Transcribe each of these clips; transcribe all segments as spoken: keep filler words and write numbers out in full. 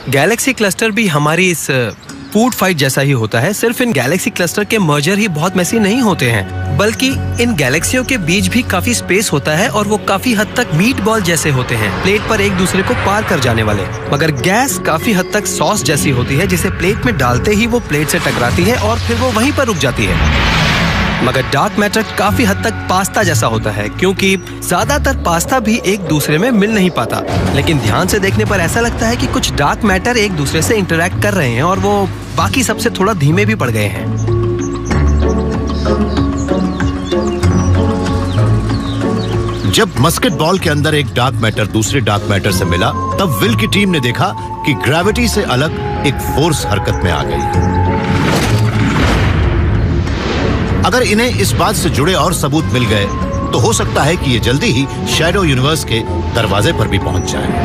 Galaxy cluster भी हमारी इस फूड फाइट जैसा ही होता है, सिर्फ इन गैलेक्सी क्लस्टर के मर्जर ही बहुत मेसी नहीं होते हैं, बल्कि इन गैलेक्सियों के बीच भी काफी स्पेस होता है और वो काफी हद तक मीट बॉल जैसे होते हैं, प्लेट पर एक दूसरे को पार कर जाने वाले। मगर गैस काफी हद तक सॉस जैसी होती है, जिसे प्लेट में डालते ही वो प्लेट से टकराती है और फिर वो वहीं पर रुक जाती है। मगर डार्क मैटर काफी हद तक पास्ता जैसा होता है, क्योंकि ज्यादातर पास्ता भी एक दूसरे में मिल नहीं पाता, लेकिन ध्यान से देखने पर ऐसा लगता है कि कुछ डार्क मैटर एक दूसरे से इंटरैक्ट कर रहे हैं और वो बाकी सबसे थोड़ा धीमे भी पड़ गए हैं। जब मस्केट बॉल के अंदर एक डार्क मैटर दूसरे डार्क मैटर से मिला, तब विल की टीम ने देखा कि ग्रेविटी से अलग एक फोर्स हरकत में आ गई। अगर इन्हें इस बात से जुड़े और सबूत मिल गए तो हो सकता है कि ये जल्दी ही शैडो यूनिवर्स के दरवाजे पर भी पहुंच जाए।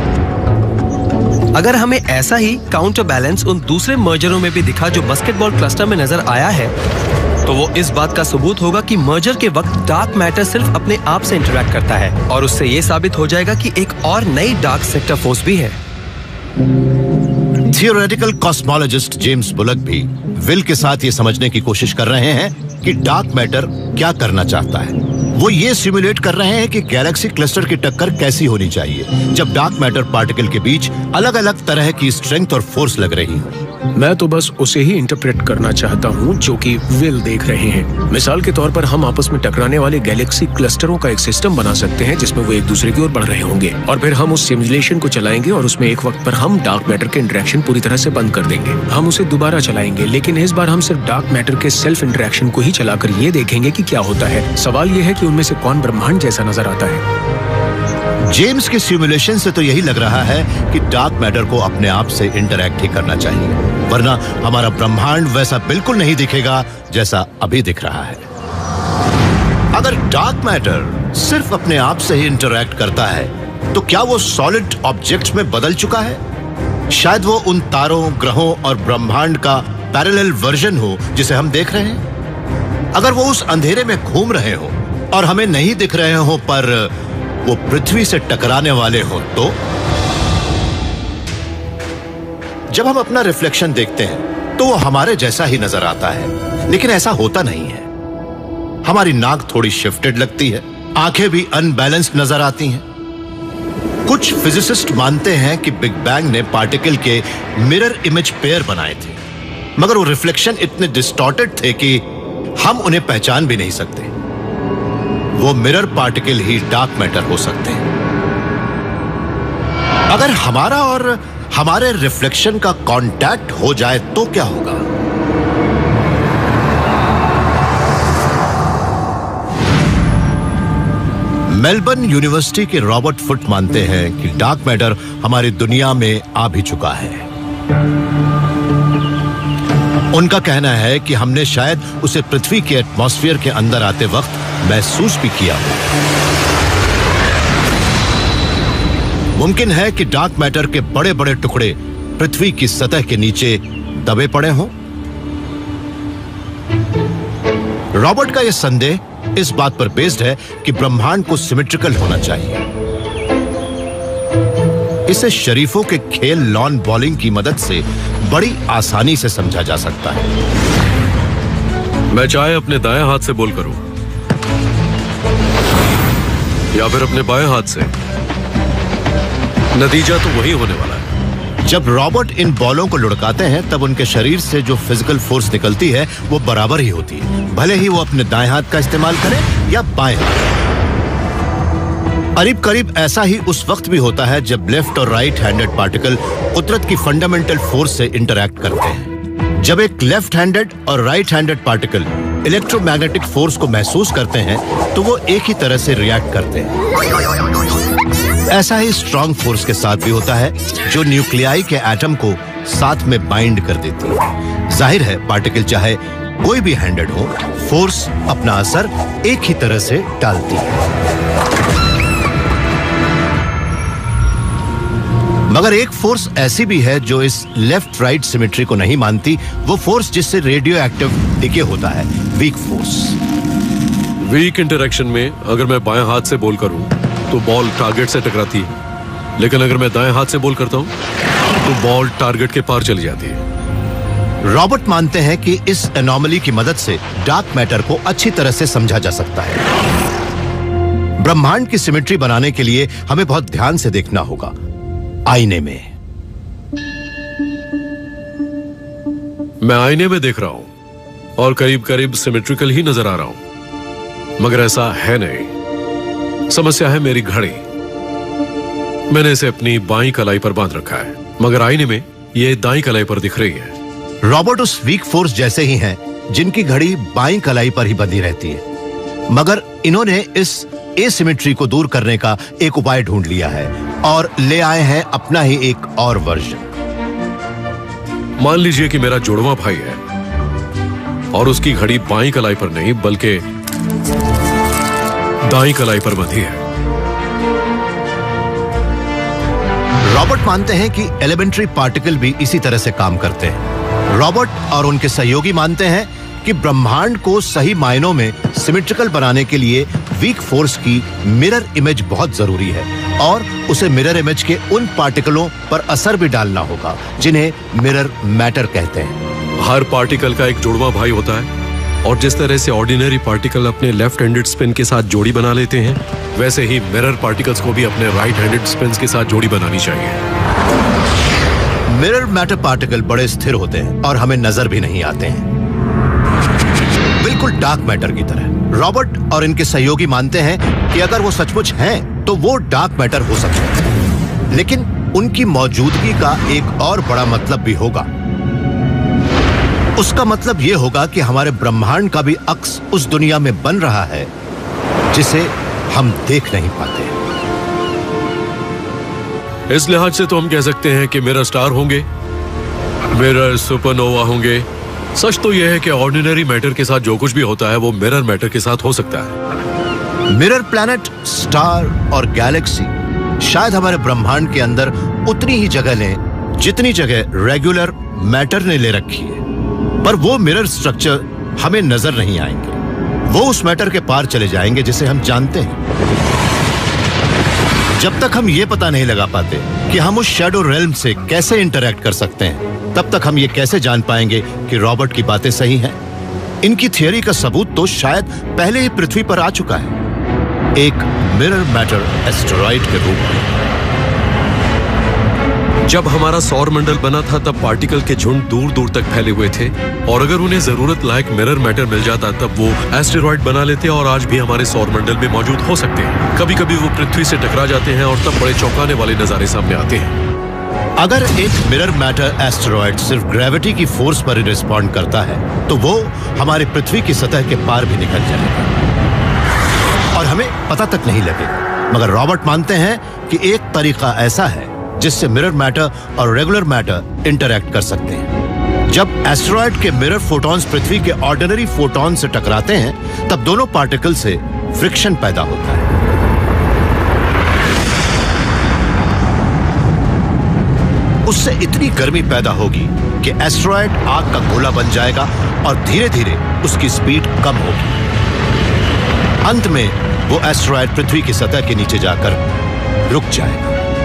अगर हमें ऐसा ही काउंटर बैलेंस उन दूसरे मर्जरों में भी दिखा जो बास्केटबॉल क्लस्टर में नजर आया है, तो वो इस बात का सबूत होगा कि मर्जर के वक्त डार्क मैटर सिर्फ अपने आप से इंटरैक्ट करता है, और उससे ये साबित हो जाएगा कि एक और नई डार्क सेक्टर फोर्स भी है। थियोरेटिकल कॉस्मोलॉजिस्ट जेम्स बुलक भी विल के साथ ये समझने की कोशिश कर रहे हैं कि डार्क मैटर क्या करना चाहता है। वो ये सिमुलेट कर रहे हैं कि गैलेक्सी क्लस्टर की टक्कर कैसी होनी चाहिए जब डार्क मैटर पार्टिकल के बीच अलग अलग तरह की स्ट्रेंथ और फोर्स लग रही हो। मैं तो बस उसे ही इंटरप्रेट करना चाहता हूँ जो कि विल देख रहे हैं। मिसाल के तौर पर हम आपस में टकराने वाले गैलेक्सी क्लस्टरों का एक सिस्टम बना सकते हैं जिसमें वो एक दूसरे की ओर बढ़ रहे होंगे, और फिर हम उस सिमुलेशन को चलाएंगे और उसमें एक वक्त पर हम डार्क मैटर के इंटरेक्शन पूरी तरह से बंद कर देंगे। हम उसे दोबारा चलाएंगे, लेकिन इस बार हम सिर्फ डार्क मैटर के सेल्फ इंटरेक्शन को ही चलाकर ये देखेंगे कि क्या होता है। सवाल ये है कि उनमें से कौन ब्रह्मांड जैसा नजर आता है। जेम्स के सिमुलेशन से तो यही लग रहा है कि डार्क मैटर को अपने आप से इंटरैक्ट ही करना चाहिए, वरना हमारा ब्रह्मांड वैसा बिल्कुल नहीं दिखेगा जैसा अभी दिख रहा है। अगर डार्क मैटर सिर्फ अपने आप से ही इंटरैक्ट करता है तो क्या वो सॉलिड ऑब्जेक्ट्स में बदल चुका है? शायद वो उन तारों, ग्रहों और ब्रह्मांड का पैरेलल वर्जन हो जिसे हम देख रहे हैं। अगर वो उस अंधेरे में घूम रहे हो और हमें नहीं दिख रहे हो, पर वो पृथ्वी से टकराने वाले हो, तो जब हम अपना रिफ्लेक्शन देखते हैं तो वो हमारे जैसा ही नजर आता है, लेकिन ऐसा होता नहीं है। हमारी नाक थोड़ी शिफ्टेड लगती है, आंखें भी अनबैलेंस्ड नजर आती हैं। कुछ फिजिसिस्ट मानते हैं कि बिग बैंग ने पार्टिकल के मिरर इमेज पेयर बनाए थे, मगर वो रिफ्लेक्शन इतने डिस्टॉर्टेड थे कि हम उन्हें पहचान भी नहीं सकते। वो मिरर पार्टिकल ही डार्क मैटर हो सकते हैं। अगर हमारा और हमारे रिफ्लेक्शन का कांटेक्ट हो जाए तो क्या होगा? मेलबर्न यूनिवर्सिटी के रॉबर्ट फुट मानते हैं कि डार्क मैटर हमारी दुनिया में आ भी चुका है। उनका कहना है कि हमने शायद उसे पृथ्वी के एटमॉस्फेयर के अंदर आते वक्त महसूस भी किया हो। मुमकिन है कि डार्क मैटर के बड़े बड़े टुकड़े पृथ्वी की सतह के नीचे दबे पड़े हों। रॉबर्ट का यह संदेह इस बात पर बेस्ड है कि ब्रह्मांड को सिमेट्रिकल होना चाहिए। इसे शरीफों के खेल लॉन बॉलिंग की मदद से बड़ी आसानी से समझा जा सकता है। मैं चाहे अपने दाएं हाथ से बॉल करूं या फिर अपने बाएं हाथ से, नतीजा तो वही होने वाला है। जब रॉबर्ट इन बॉलों को लुढ़काते हैं तब उनके शरीर से जो फिजिकल फोर्स निकलती है वो बराबर ही होती है, भले ही वो अपने दाएं हाथ का इस्तेमाल करें या बाएं हाथ। करीब करीब ऐसा ही उस वक्त भी होता है जब लेफ्ट और राइट हैंडेड पार्टिकल कुदरत की फंडामेंटल फोर्स से इंटरैक्ट करते हैं। जब एक लेफ्ट हैंडेड और right handed particle electromagnetic force को महसूस करते हैं तो वो एक ही तरह से रिएक्ट करते हैं। ऐसा ही स्ट्रॉन्ग फोर्स के साथ भी होता है जो न्यूक्लियाई के एटम को साथ में बाइंड कर देती है। जाहिर है पार्टिकल चाहे कोई भी हैंडेड हो, फोर्स अपना असर एक ही तरह से डालती है। मगर एक फोर्स ऐसी भी है जो इस लेफ्ट राइट सिमेट्री को नहीं मानती, वो फोर्स जिससे रेडियो एक्टिव डिके होता है, वीक फोर्स। वीक इंटरेक्शन में अगर मैं बाएं हाथ से बॉल करूं तो बॉल टारगेट से टकराती है, लेकिन अगर मैं दाएं हाथ से बॉल करता हूं तो बॉल टारगेट के पार चली जाती है। रॉबर्ट मानते हैं कि इस एनॉमली की मदद से डार्क मैटर को अच्छी तरह से समझा जा सकता है। ब्रह्मांड की सिमेट्री बनाने के लिए हमें बहुत ध्यान से देखना होगा। आईने में मैं आईने में देख रहा हूं और करीब करीब सिमेट्रिकल ही नजर आ रहा हूं, मगर ऐसा है नहीं। समस्या है मेरी घड़ी। मैंने इसे अपनी बाईं कलाई पर बांध रखा है, मगर आईने में ये दाईं कलाई पर दिख रही है। रॉबर्ट उस वीक फोर्स जैसे ही हैं जिनकी घड़ी बाईं कलाई पर ही बंधी रहती है, मगर इन्होंने इस एसिमेट्री को दूर करने का एक उपाय ढूंढ लिया है और ले आए हैं अपना ही एक और वर्जन। मान लीजिए कि मेरा जुड़वा भाई है और उसकी घड़ी बाईं कलाई पर नहीं बल्कि दाईं कलाई पर बंधी है। रॉबर्ट मानते हैं कि एलिमेंट्री पार्टिकल भी इसी तरह से काम करते हैं। रॉबर्ट और उनके सहयोगी मानते हैं कि ब्रह्मांड को सही मायनों में सिमेट्रिकल बनाने के लिए वीक फोर्स की मिरर इमेज बहुत जरूरी है और उसे मिरर इमेज के उन पार्टिकलों पर असर भी डालना होगा जिन्हें मिरर मैटर कहते हैं। हर पार्टिकल का एक जुड़वा भाई होता है और जिस तरह से ऑर्डिनरी पार्टिकल अपने लेफ्ट हैंडेड स्पिन के साथ जोड़ी बना लेते हैं, वैसे ही मिरर पार्टिकल्स को भी अपने राइट हैंडेड स्पिन के साथ जोड़ी बनानी चाहिए। मिरर मैटर पार्टिकल बड़े स्थिर होते हैं और हमें नजर भी नहीं आते हैं, बिल्कुल डार्क मैटर की तरह। रॉबर्ट और इनके सहयोगी मानते हैं कि अगर वो सचमुच हैं तो वो डार्क मैटर हो सकते हैं, लेकिन उनकी मौजूदगी का एक और बड़ा मतलब भी होगा। उसका मतलब यह होगा कि हमारे ब्रह्मांड का भी अक्स उस दुनिया में बन रहा है जिसे हम देख नहीं पाते। इस लिहाज से तो हम कह सकते हैं कि मिरर स्टार होंगे, मिरर सुपरनोवा होंगे। सच तो यह है कि ऑर्डिनरी मैटर के साथ जो कुछ भी होता है वो मिरर मैटर के साथ हो सकता है। मिरर प्लैनेट, स्टार और गैलेक्सी शायद हमारे ब्रह्मांड के अंदर उतनी ही जगह लें जितनी जगह रेगुलर मैटर ने ले रखी है, पर वो मिरर स्ट्रक्चर हमें नजर नहीं आएंगे। वो उस मैटर के पार चले जाएंगे जिसे हम जानते हैं। जब तक हम ये पता नहीं लगा पाते कि हम उस शैडो रेल्म से कैसे इंटरैक्ट कर सकते हैं, तब तक हम ये कैसे जान पाएंगे कि रॉबर्ट की बातें सही हैं। इनकी थियरी का सबूत तो शायद पहले ही पृथ्वी पर आ चुका है, एक मिरर मैटर एस्टेरॉइड के रूप में। जब हमारा सौर मंडल बना था तब पार्टिकल के झुंड दूर दूर तक फैले हुए थे और अगर उन्हें जरूरत लायक मिरर मैटर मिल जाता तब वो एस्टेरॉइड बना लेते और आज भी हमारे सौर मंडल में मौजूद हो सकते हैं। कभी कभी वो पृथ्वी से टकरा जाते हैं और तब बड़े चौंकाने वाले नजारे सामने आते हैं। अगर एक मिरर मैटर एस्टेरॉइड सिर्फ ग्रेविटी की फोर्स पर रिस्पॉन्ड करता है तो वो हमारे पृथ्वी की सतह के पार भी निकल जाएगा और हमें पता तक नहीं लगेगा। मगर रॉबर्ट मानते हैं कि एक तरीका ऐसा है जिससे मिरर मैटर और रेगुलर मैटर इंटरैक्ट कर सकते हैं। जब एस्टेरॉइड के मिरर फोटॉन्स पृथ्वी के ऑर्डिनरी फोटॉन से टकराते हैं तब दोनों पार्टिकल से फ्रिक्शन पैदा होता है। उससे इतनी गर्मी पैदा होगी कि एस्टेरॉइड आग का गोला बन जाएगा और धीरे धीरे उसकी स्पीड कम होगी। अंत में वो एस्टेरॉइड पृथ्वी की सतह के नीचे जाकर रुक जाएगा।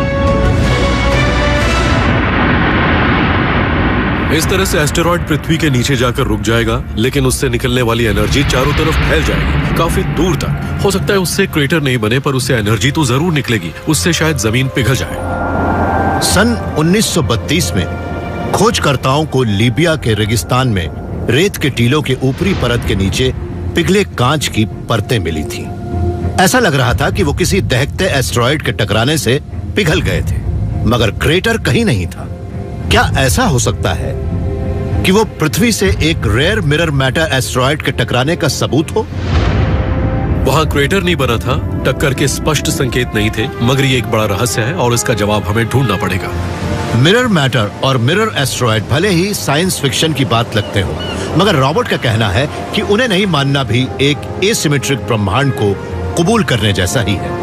इस तरह से एस्टेरॉइड पृथ्वी के नीचे जाकर रुक जाएगा, लेकिन उससे निकलने वाली एनर्जी चारों तरफ फैल जाएगी काफी दूर तक। हो सकता है उससे क्रेटर नहीं बने पर उससे एनर्जी तो जरूर निकलेगी। उससे शायद जमीन पिघल जाए। सन उन्नीस सौ बत्तीस में खोजकर्ताओं को लीबिया के रेगिस्तान में रेत के टीलों के ऊपरी परत के नीचे पिघले कांच की परतें मिली थी। ऐसा लग रहा था कि वो किसी दहकते एस्टेरॉइड के टकराने से पिघल गए थे, मगर क्रेटर कहीं नहीं था। क्या ऐसा हो सकता है कि वो पृथ्वी से एक रेयर मिरर मैटर एस्टेरॉइड के टकराने का सबूत हो? वहां क्रेटर नहीं बना था, टक्कर के स्पष्ट संकेत नहीं थे, मगर ये एक बड़ा रहस्य है और इसका जवाब हमें ढूंढना पड़ेगा। मिरर मैटर और मिरर एस्टेरॉइड भले ही साइंस फिक्शन की बात लगते हो, मगर रॉबर्ट का कहना है कि उन्हें नहीं मानना भी एक एसिमेट्रिक ब्रह्मांड को कबूल करने जैसा ही है।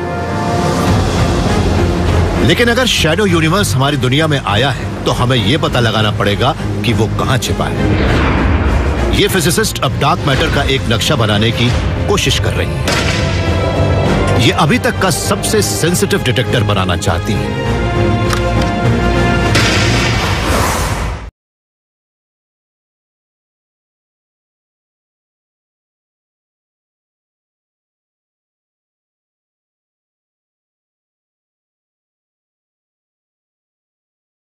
लेकिन अगर शैडो यूनिवर्स हमारी दुनिया में आया है तो हमें यह पता लगाना पड़ेगा कि वो कहां छिपा है। ये फिजिसिस्ट अब डार्क मैटर का एक नक्शा बनाने की कोशिश कर रही है। ये अभी तक का सबसे सेंसिटिव डिटेक्टर बनाना चाहती है।